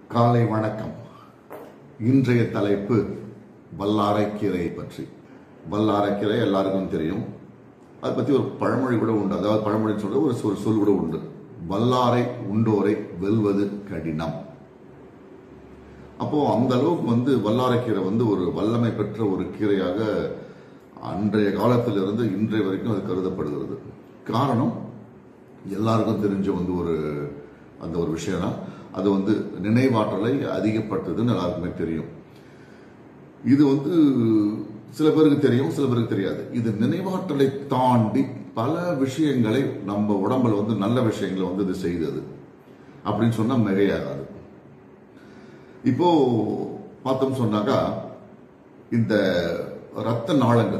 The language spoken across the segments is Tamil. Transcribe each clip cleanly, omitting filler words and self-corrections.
காலை வணக்கம். இன்றைய தலைப்பு வல்லாரைக்கீரையை பற்றி. வல்லாரைக்கீரை எல்லாருக்கும் தெரியும். அதை பற்றி ஒரு பழமொழி கூட உண்டு. அதாவது பழமொழி சொல்ற ஒரு சொல் கூட உண்டு. வல்லாரை உண்டோரை வெல்வது கடினம். அப்போ அந்த அளவுக்கு வல்லாரைக்கீரை ஒரு வல்லமை பெற்ற ஒரு கீரையாக அன்றைய காலத்திலிருந்து இன்றைய வரைக்கும் அது கருதப்படுகிறது. காரணம் எல்லாருக்கும் தெரிஞ்ச ஒரு விஷயம் தான். அது நினைவாற்றலை அதிகப்படுத்துதுன்னு எல்லாருக்குமே தெரியும். இது சில பேருக்கு தெரியும், சில பேருக்கு தெரியாது. இது நினைவாற்றலை தாண்டி பல விஷயங்களை நம்ம உடம்புல நல்ல விஷயங்களை இது செய்தது அப்படின்னு சொன்னா மிகையாகாது. இப்போ பார்த்தோம் சொன்னாக்கா, இந்த இரத்த நாளங்கள்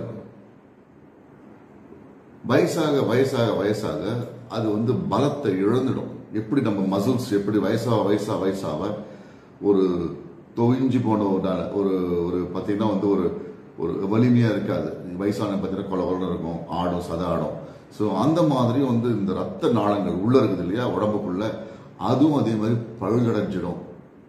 வயசாக வயசாக வயசாக அது பலத்தை இழந்துடும். எப்படி நம்ம மசில்ஸ் எப்படி வயசாக ஒரு தொய்ஞ்சு போன ஒரு பார்த்தீங்கன்னா ஒரு வலிமையா இருக்காது. வயசான பார்த்தீங்கன்னா கொலவரம் இருக்கும், ஆடும், சத ஆடும். ஸோ அந்த மாதிரி இந்த ரத்த நாளங்கள் உள்ள இருக்குது இல்லையா உடம்புக்குள்ள, அதுவும் அதே மாதிரி பழுதடைஞ்சிடும்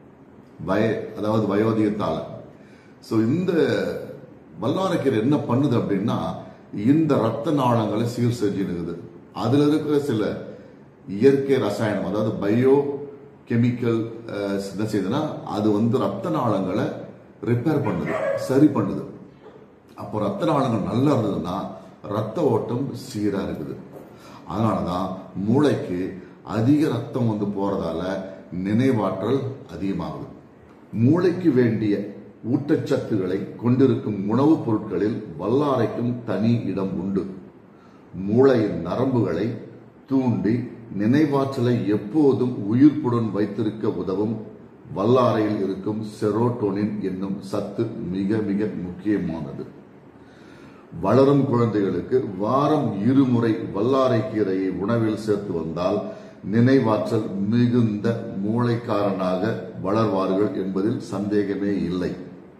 அதாவது வயோதிகத்தால. ஸோ இந்த வல்லாரைக்கீரை என்ன பண்ணுது அப்படின்னா, இந்த ரத்த நாளங்களை சீர் செஞ்சுடுது. அதுல இருக்கிற சில இயற்கை ரசாயனம், அதாவது பயோ கெமிக்கல் என்ன செய்யுதுன்னா, அது ரத்த நாளங்களை ரிப்பேர் பண்ணுது, சரி பண்ணுது. அப்போ ரத்த நாளங்கள் நல்லா இருந்ததுன்னா ரத்த ஓட்டம் சீரா இருக்குது. அதனாலதான் மூளைக்கு அதிக ரத்தம் போறதால நினைவாற்றல் அதிகமாகுது. மூளைக்கு வேண்டிய ஊட்டச்சத்துக்களை கொண்டிருக்கும் உணவுப் பொருட்களில் வல்லாரைக்கும் தனி இடம் உண்டு. மூளையின் நரம்புகளை தூண்டி நினைவாற்றலை எப்போதும் உயிர்ப்புடன் வைத்திருக்க உதவும் வல்லாரையில் இருக்கும் செரோட்டோனின் என்னும் சத்து மிக மிக முக்கியமானது. வளரும் குழந்தைகளுக்கு வாரம் 2 முறை வல்லாரைக்கீரையை உணவில் சேர்த்து வந்தால் நினைவாற்றல் மிகுந்த மூளைக்காரனாக வளர்வார்கள் என்பதில் சந்தேகமே இல்லை.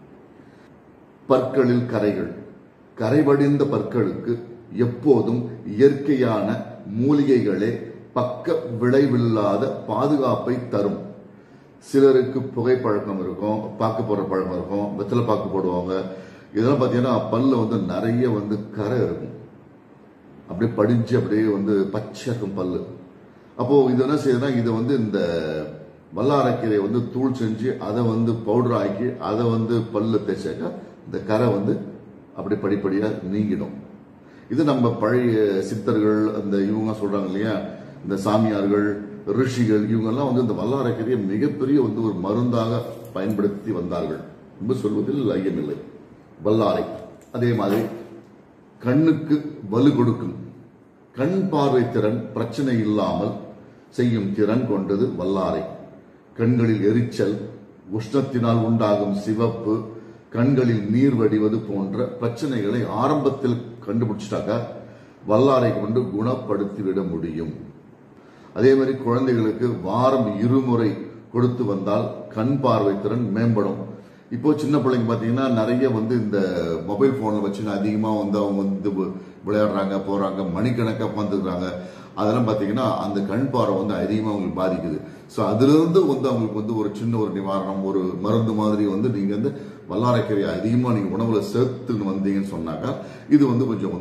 பற்களில் கரைகள். கரைபடிந்த பற்களுக்கு எப்போதும் இயற்கையான மூலிகைகளே பக்க விளைவில்லாத பாதுகாப்பை தரும். சிலருக்கு புகைப்பழக்கம் இருக்கும், பாக்கு போடுற பழக்கம் இருக்கும், வெத்தலை பாக்கு போடுவாங்க. இதெல்லாம் பார்த்தீங்கன்னா பல்ல நிறைய கரை இருக்கும், அப்படியே படிஞ்சு அப்படியே பச்சை இருக்கும் பல்லு. அப்போ இது என்ன செய்யுதுன்னா, இது இந்த வல்லாரைக்கீரை தூள் செஞ்சு அதை பவுடர் ஆக்கி அதை பல்லு தேய்ச்சாக்கா இந்த கரை அப்படி படிப்படியா நீங்கிடும். இது நம்ம பழைய சித்தர்கள் இவங்க சொல்றாங்க இல்லையா, இந்த சாமியார்கள், ரிஷிகள், இவங்க எல்லாம் இந்த வல்லாரைக்கீரையை மிகப்பெரிய ஒரு மருந்தாக பயன்படுத்தி வந்தார்கள் என்று சொல்வதில் ஐயமில்லை. வல்லாரை அதே மாதிரி கண்ணுக்கு வலு கொடுக்கும். கண் பார்வை திறன் பிரச்சனை இல்லாமல் செய்யும் திறன் கொண்டது வல்லாரை. கண்களில் எரிச்சல், உஷ்ணத்தினால் உண்டாகும் சிவப்பு, கண்களில் நீர் வடிவது போன்ற பிரச்சனைகளை ஆரம்பத்தில் கண்டுபிடிச்சிட்டாக்க வல்லாரை கொண்டு குணப்படுத்திவிட முடியும். அதே மாதிரி குழந்தைகளுக்கு வாரம் 2 முறை கொடுத்து வந்தால் கண் பார்வை திறன் மேம்படும். இப்போ சின்ன பிள்ளைங்க பாத்தீங்கன்னா நிறைய இந்த மொபைல் போன்ல வச்சு அதிகமா அவங்க விளையாடுறாங்க, போறாங்க, மணிக்கணக்கா உட்காந்துக்கிறாங்க. அதெல்லாம் பாத்தீங்கன்னா அந்த கண் பார்வை அதிகமா அவங்களுக்கு பாதிக்குது. ஸோ அதுல இருந்து அவங்களுக்கு ஒரு சின்ன ஒரு நிவாரணம், ஒரு மருந்து மாதிரி நீங்க வல்லாரைக்கீரை அதிகமா நீங்க உணவுல சேர்த்துன்னு வந்தீங்கன்னு சொன்னாக்கா இது கொஞ்சம்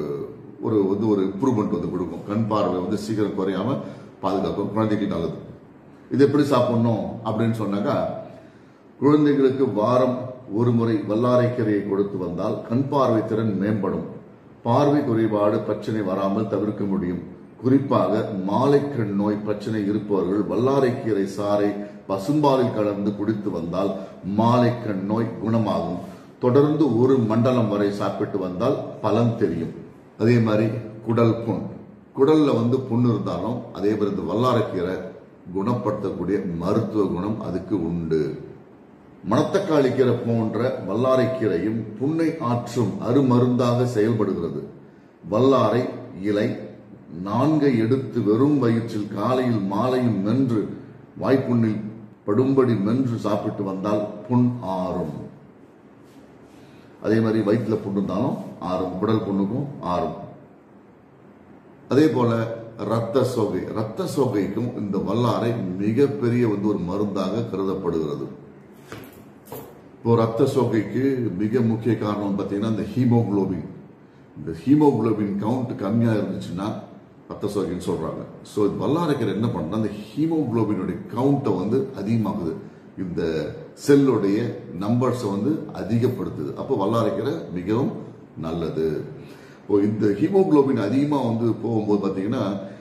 ஒரு இம்ப்ரூவ்மெண்ட் கொடுக்கும். கண் பார்வை சீக்கிரம் குறையாம பாதுகாக்கும், குழந்தைக்கு நல்லது. இது எப்படி சாப்பிடணும் அப்படின்னு சொன்னாக்கா, குழந்தைகளுக்கு வாரம் 1 முறை வல்லாரைக்கீரையை கொடுத்து வந்தால் கண் பார்வை திறன் மேம்படும். பார்வை குறைபாடு பிரச்சனை வராமல் தவிர்க்க முடியும். குறிப்பாக மாலைக்கண் நோய் பிரச்சனை இருப்பவர்கள் வல்லாரைக்கீரை சாறை பசும்பாலில் கலந்து குடித்து வந்தால் மாலைக்கண் நோய் குணமாகும். தொடர்ந்து 1 மண்டலம் வரை சாப்பிட்டு வந்தால் பலன் தெரியும். அதே மாதிரி குடல் புண், குடல்ல புண்ணு இருந்தாலும் அதே மாதிரி வல்லாரைக்கீரை குணப்படுத்தக்கூடிய மருத்துவ குணம் அதுக்கு உண்டு. மணத்தக்காளி கீரை போன்ற வல்லாரைக்கீரையும் புண்ணை ஆற்றும் அருமருந்தாக செயல்படுகிறது. வல்லாரை இலை 4 எடுத்து வெறும் வயிற்றில் காலையில் மாலையும் மென்று வாய்ப்புண்ணில் படும்படி மென்று சாப்பிட்டு வந்தால் புண் ஆறும். அதே மாதிரி வயிற்றுல புண்ணு இருந்தாலும் ஆறும், குடல் புண்ணுக்கும் ஆறும். அதே போல ரத்த சோகைக்கும் இந்த வல்லாரை மிகப்பெரிய வந்து ஒரு மருந்தாக கருதப்படுகிறது. இப்போ ரத்த சோகைக்கு மிக முக்கிய காரணம் பார்த்தீங்கன்னா இந்த ஹீமோகுளோபின் கவுண்ட் கம்மியா இருந்துச்சுன்னா ரத்த சோகைன்னு சொல்றாங்க. ஸோ வல்லாரைக்கீரை என்ன பண்றா, அந்த ஹீமோகுளோபினுடைய கவுண்டை வந்து அதிகமாகுது, இந்த செல்லுடைய நம்பர்ஸை வந்து அதிகப்படுத்துது. அப்போ வல்லாரைக்கீரை மிகவும் நல்லது. இப்போ இந்த ஹீமோகுளோபின் அதிகமா வந்து போகும்போது பார்த்தீங்கன்னா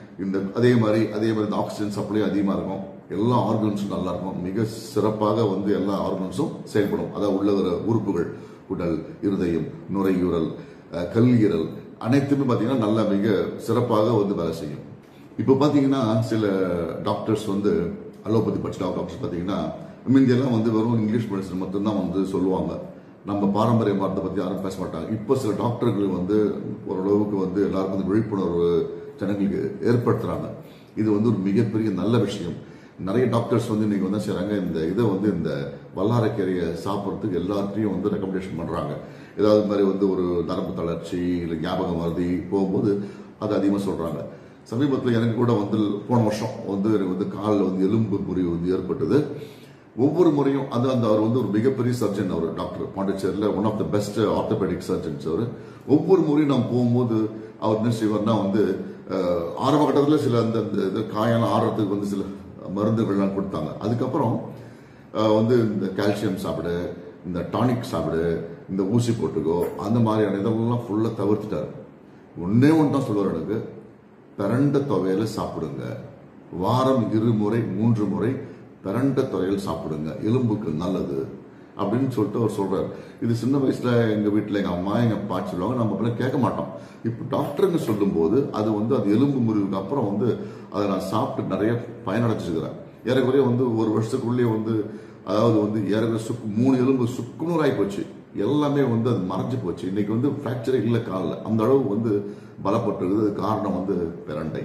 அதே மாதிரி இந்த ஆக்சிஜன் சப்ளை அதிகமா இருக்கும், எல்லா ஆர்கன்ஸும் நல்லா இருக்கும், மிக சிறப்பாக வந்து எல்லா ஆர்கன்ஸும் செயல்படும். அதாவது உள்ள உறுப்புகள், உடல், இருதயம், நுரையீரல், கல்லீரல் அனைத்துமே பார்த்தீங்கன்னா நல்லா மிக சிறப்பாக வந்து வேலை செய்யும். இப்போ பார்த்தீங்கன்னா சில டாக்டர்ஸ் வந்து அலோபதி படிச்ச டாக்டர்ஸ் பார்த்தீங்கன்னா முந்தியெல்லாம் வந்து வெறும் இங்கிலீஷ் மெடிசன் மட்டும்தான் வந்து சொல்லுவாங்க, நம்ம பாரம்பரிய மருந்தை பற்றி யாரும் பேச மாட்டாங்க. இப்போ சில டாக்டர்கள் வந்து ஓரளவுக்கு வந்து எல்லாருக்கும் வந்து விழிப்புணர்வு ஜனங்களுக்கு ஏற்படுத்துறாங்க. இது வந்து ஒரு மிகப்பெரிய நல்ல விஷயம். நிறைய டாக்டர்ஸ் வந்து இன்னைக்கு வந்து செய்றாங்க, இந்த வல்லாரைக்கீரையை சாப்பிட்றதுக்கு எல்லாத்தையும் வந்து ரெக்கமெண்டேஷன் பண்றாங்க. ஏதாவது மாதிரி வந்து ஒரு நரம்பு தளர்ச்சி இல்லை ஞாபகம் மருதி போகும்போது அது அதிகமாக சொல்றாங்க. சமீபத்தில் எனக்கு கூட வந்து போன வருஷம் வந்து எனக்கு வந்து காலில் வந்து எலும்பு முறிவு வந்து ஏற்பட்டது. ஒவ்வொரு முறையும் அவர் வந்து ஒரு மிகப்பெரிய சர்ஜன், அவர் டாக்டர் பாண்டிச்சேரியில் one of the best orthopaedic surgeons. அவர் ஒவ்வொரு முறையும் நான் போகும்போது அவர் என்ன செய்வார்னா வந்து ஆரம்ப கட்டத்தில் சில அந்த காயெல்லாம் ஆடுறதுக்கு வந்து சில மருந்துகள்லாம் கொடுத்தாங்க. அதுக்கப்புறம் வந்து இந்த கால்சியம் சாப்பிடு, இந்த டானிக் சாப்பிடு, இந்த ஊசி போட்டுக்கோ, அந்த மாதிரியான இதெல்லாம் ஃபுல்லாக தவிர்த்துட்டாரு. ஒன்னே ஒன்று தான் சொல்லுவார் எனக்கு, பிரண்ட துவையல சாப்பிடுங்க, வாரம் 2 முறை 3 முறை பிரண்ட துவையல் சாப்பிடுங்க, எலும்புக்கு நல்லது அப்படின்னு சொல்லிட்டு அவர் சொல்றாரு. இது சின்ன வயசுல எங்க வீட்டுல எங்க அம்மா எங்க அப்பா சொல்லுவாங்க, நம்ம அப்பெல்லாம் கேட்க மாட்டோம். இப்போ டாக்டருங்க சொல்லும் போது அது எலும்பு முறிவுக்கு அப்புறம் வந்து அதை நான் சாப்பிட்டு நிறைய பயனடைச்சிருக்கிறேன். ஏறக்குறைய வந்து ஒரு வருஷத்துக்குள்ளேயே வந்து அதாவது வந்து ஏறக்குறைய 3 எலும்பு சுக்குநூறாகி போச்சு, எல்லாமே வந்து அது மறைஞ்சு போச்சு. இன்னைக்கு வந்து பிராக்சரே இல்லை காலில், அந்த அளவு வந்து பலப்பட்டிருக்குது. காரணம் வந்து பிரண்டை.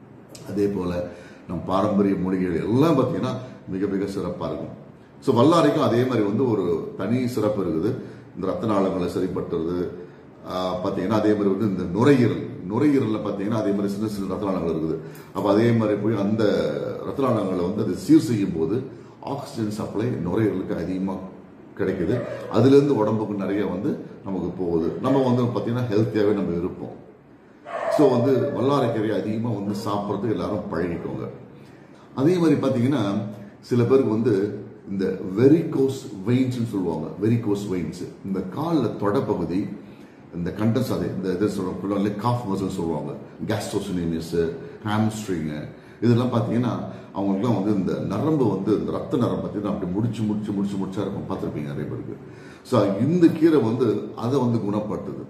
அதே போல நம் பாரம்பரிய மூலிகைகள் எல்லாம் பார்த்தீங்கன்னா மிக மிக சிறப்பாக இருக்கும். ஸோ வல்லாரைக்கும் அதே மாதிரி வந்து ஒரு தனி சிறப்பு இருக்குது. இந்த ரத்த நாளங்களை சரிப்படுத்துறது பார்த்தீங்கன்னா அதே மாதிரி வந்து இந்த நுரையீரலில் பார்த்தீங்கன்னா அதே மாதிரி சின்ன சின்ன ரத்த நாளங்கள் இருக்குது. அப்போ அதே மாதிரி போய் அந்த ரத்த நாளங்களை வந்து அது சீர் செய்யும் போது ஆக்சிஜன் சப்ளை நுரையீரலுக்கு அதிகமாக கிடைக்குது. அதுலேருந்து உடம்புக்கு நிறைய வந்து நமக்கு போகுது. நம்ம வந்து பார்த்தீங்கன்னா ஹெல்த்தியாகவே நம்ம இருப்போம். ஸோ வந்து வல்லாரைக்கீரை அதிகமாக வந்து சாப்பிட்றதுக்கு எல்லாரும் பழகிக்கோங்க. அதே மாதிரி பார்த்தீங்கன்னா சில பேருக்கு வந்து இந்த வெரிகோஸ் வெயின்ஸ் சொல்லுவாங்க. வெரிகோஸ் வெயின்ஸ் இந்த காலில் தொடப்பகுதி, இந்த கண்டன்ஸ், அது இந்த இதை சொல்லுவாங்க காஃப் மசில் சொல்லுவாங்க, கேஸ்ட்ரோசினியஸ், ஹாம்ஸ்ட்ரிங், இதெல்லாம் பார்த்தீங்கன்னா அவங்களுக்குலாம் வந்து இந்த நரம்பு வந்து இந்த ரத்த நரம்பு பார்த்தீங்கன்னா அப்படி முடிச்சா இருக்கும், பார்த்துருப்பீங்க நிறைய பேருக்கு. ஸோ இந்த கீரை வந்து அதை வந்து குணப்படுத்துது.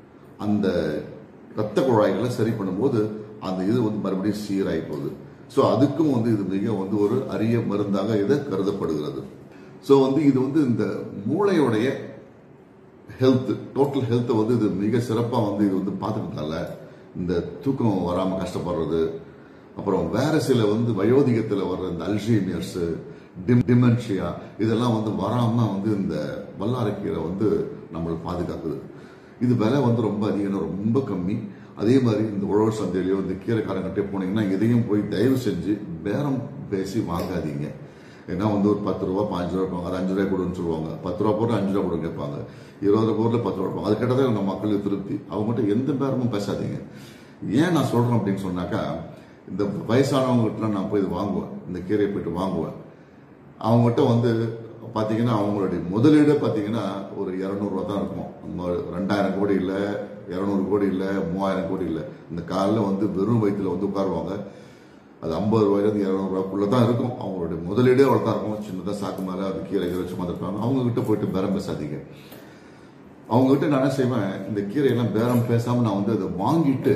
அந்த ரத்த குழாய்களை சரி பண்ணும்போது அந்த இது வந்து மறுபடியும் சீராகி போகுது. ஸோ அதுக்கும் வந்து இது மிக வந்து ஒரு அரிய மருந்தாக இதை கருதப்படுகிறது. ஸோ வந்து இது வந்து இந்த மூளையோடைய ஹெல்த், டோட்டல் ஹெல்த்தை வந்து இது மிக சிறப்பாக வந்து இது வந்து பார்த்துக்கிறதால இந்த தூக்கம் வராமல் கஷ்டப்படுறது, அப்புறம் வேற சில வந்து வயோதிகத்தில் வர்ற இந்த அல்சைமர்ஸ், டிமென்ஷியா இதெல்லாம் வந்து வராம வந்து இந்த வல்லாரைக்கீரை வந்து நம்மளை பாதுகாக்குது. இது விலை வந்து ரொம்ப அதிகம், ரொம்ப கம்மி. அதே மாதிரி இந்த உழவர் சந்தையிலையோ இந்த கீரைக்காரங்கிட்டே போனீங்கன்னா இதையும் போய் தயவு செஞ்சு பேரம் பேசி வாங்காதீங்க. ஏன்னா வந்து ஒரு 10 ரூபா 15 ரூபா இருப்பாங்க, அது 5 ரூபாய் கொடுன்னு சொல்லுவாங்க. 10 ரூபா போட்டு 5 ரூபா கூட கேட்பாங்க. 20 பொருள் 10 ரூபா இருப்பாங்க. அது கேட்டதான் நம்ம மக்களுக்கு திருப்தி. அவங்ககிட்ட எந்த பேரமும் பேசாதீங்க. ஏன் நான் சொல்றேன் அப்படின்னு சொன்னாக்கா, இந்த வயசானவங்ககிட்ட நான் போய் இது வாங்குவேன், இந்த கீரையை போயிட்டு வாங்குவேன். அவங்ககிட்ட வந்து பார்த்தீங்கன்னா அவங்களுடைய முதலீடு பார்த்தீங்கன்னா ஒரு 200 ரூபா தான் இருக்கும். 2000 கோடி இல்லை, 200 கோடி இல்லை, 3000 கோடி இல்லை. இந்த காலில் வந்து வெறும் வயிற்றுல வந்து உட்காருவாங்க. அது 50 ரூபாயிலிருந்து 200 ரூபாய்க்குள்ள தான் இருக்கும். அவங்களுடைய முதலீடே அவ்வளோ தான் இருக்கும். சின்னதாக சாக்கு மேலே அது கீரை வச்சு இருப்பாங்க. அவங்க கிட்ட போயிட்டு பேரம் பேசாதீங்க. அவங்க கிட்ட நான் என்ன செய்வேன், இந்த கீரையெல்லாம் பேரம் பேசாமல் நான் வந்து அதை வாங்கிட்டு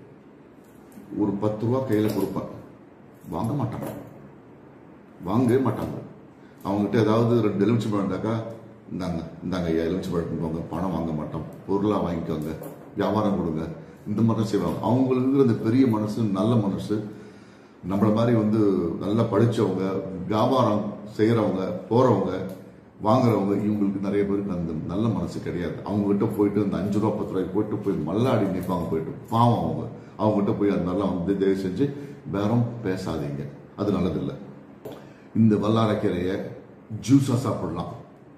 ஒரு 10 ரூபா கையில் கொடுப்பேன். வாங்க மாட்டாங்க, வாங்கவே மாட்டாங்க. அவங்ககிட்ட ஏதாவது 2 எலுமிச்சை பழம்டாக்கா, இந்தாங்க ஐயா எலுமிச்சை பழம் போங்க, பணம் வாங்க மாட்டோம், பொருளாக வாங்கிக்கோங்க, வியாபாரம் கொடுங்க, இந்த மாதிரி தான் செய்வாங்க. அவங்களுக்கு இருக்கிற அந்த பெரிய மனசு, நல்ல மனசு, நம்மள மாதிரி வந்து நல்லா படித்தவங்க, வியாபாரம் செய்கிறவங்க, போகிறவங்க, வாங்குறவங்க இவங்களுக்கு நிறைய பேருக்கு அந்த நல்ல மனசு கிடையாது. அவங்ககிட்ட போயிட்டு அந்த 5 ரூபா 10 ரூபாய்க்கு போயிட்டு போய் மல்லாடி நிற்பாங்க. போயிட்டு பாவம் அவங்ககிட்ட போய் அந்த மாதிரிலாம் வந்து தயவு செஞ்சு பேரம் பேசாதீங்க, அது நல்லதில்லை. இந்த வல்லாரக்கீரையை ஜூஸாக சாப்பிடலாம்,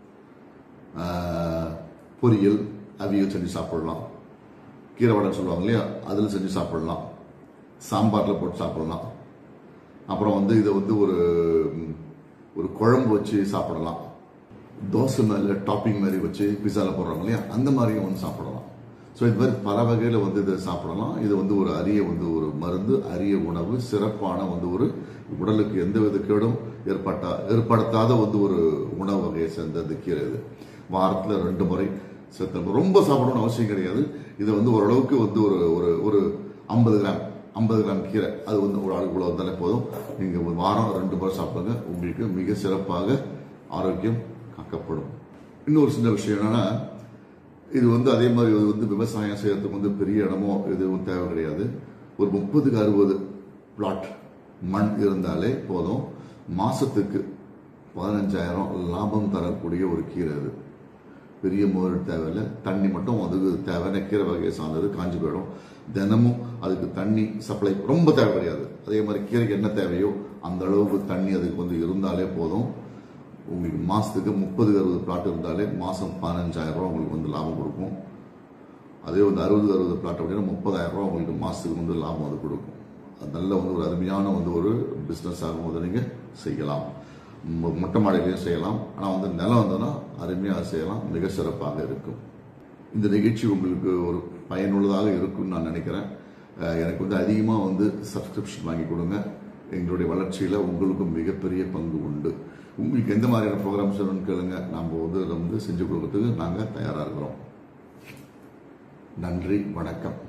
பொரியல் அவியல் செஞ்சு சாப்பிடலாம், கீரை வடை சொல்லுவாங்க இல்லையா, அதில் செஞ்சு சாப்பிடலாம், சாம்பாரில் போட்டு சாப்பிடலாம். அப்புறம் வந்து இதை வந்து ஒரு குழம்பு வச்சு சாப்பிடலாம், தோசை மேலே டாப்பிங் மாதிரி வச்சு பிஸாவில் போடுறாங்க இல்லையா, அந்த மாதிரியும் வந்து சாப்பிடலாம். ஸோ இது மாதிரி பல வகையில் வந்து இதை சாப்பிடலாம். இது வந்து ஒரு அரிய வந்து ஒரு மருந்து, அரிய உணவு, சிறப்பான வந்து ஒரு உடலுக்கு எந்தவித கேடும் ஏற்படுத்தாத வந்து ஒரு உணவு வகையை சேர்ந்த இந்த கீரை. இது வாரத்தில் 2 முறை சேர்த்து ரொம்ப சாப்பிடணும்னு அவசியம் கிடையாது. இதை வந்து ஓரளவுக்கு வந்து ஒரு 50 கிராம் கீரை அது வந்து ஒரு ஆளுக்குள்ள வந்தாலே போதும். நீங்கள் வாரம் 2 முறை சாப்பிடுங்க, உங்களுக்கு மிக சிறப்பாக ஆரோக்கியம் காக்கப்படும். இன்னொரு சின்ன விஷயம் என்னன்னா, இது வந்து அதே மாதிரி வந்து விவசாயம் செய்யறதுக்கு வந்து பெரிய இடமோ எதுவும் தேவை கிடையாது. ஒரு 30-60 பிளாட் மண் இருந்தாலே போதும். மாசத்துக்கு 15,000 லாபம் தரக்கூடிய ஒரு கீரை. அது பெரிய முதலீடு தேவையில்லை, தண்ணி மட்டும் அதுக்கு தேவையான கீரை வகையை சார்ந்தது, காஞ்சி போயிடும். தினமும் அதுக்கு தண்ணி சப்ளை ரொம்ப தேவை கிடையாது. அதே மாதிரி கீரைக்கு என்ன தேவையோ அந்த அளவுக்கு தண்ணி அதுக்கு வந்து இருந்தாலே போதும். உங்களுக்கு மாசத்துக்கு 30-60 பிளாட் இருந்தாலே மாசம் 15,000 ரூபா உங்களுக்கு வந்து லாபம் கொடுக்கும். அதே வந்து 60 பிளாட் அப்படின்னா 30,000 ரூபா உங்களுக்கு மாசத்துக்கு வந்து லாபம் வந்து கொடுக்கும். அது நல்ல வந்து ஒரு அருமையான வந்து ஒரு பிஸ்னஸ் ஆகும் போது நீங்க செய்யலாம். மொட்டை மாடியிலையும் செய்யலாம், ஆனால் வந்து நிலம் வந்ததுன்னா அருமையாக செய்யலாம், மிக சிறப்பாக இருக்கும். இந்த நிகழ்ச்சி உங்களுக்கு ஒரு பயனுள்ளதாக இருக்கும்னு நான் நினைக்கிறேன். எனக்கு வந்து அதிகமாக வந்து சப்ஸ்கிரிப்ஷன் வாங்கி கொடுங்க. எங்களுடைய வளர்ச்சியில் உங்களுக்கும் மிகப்பெரிய பங்கு உண்டு. உங்களுக்கு எந்த மாதிரியான ப்ரோக்ராம்ஸ் வேணும்னு கேளுங்க, நம்ம வந்து செஞ்சு கொடுக்கறதுக்கு நாங்கள் தயாராக இருக்கிறோம். நன்றி, வணக்கம்.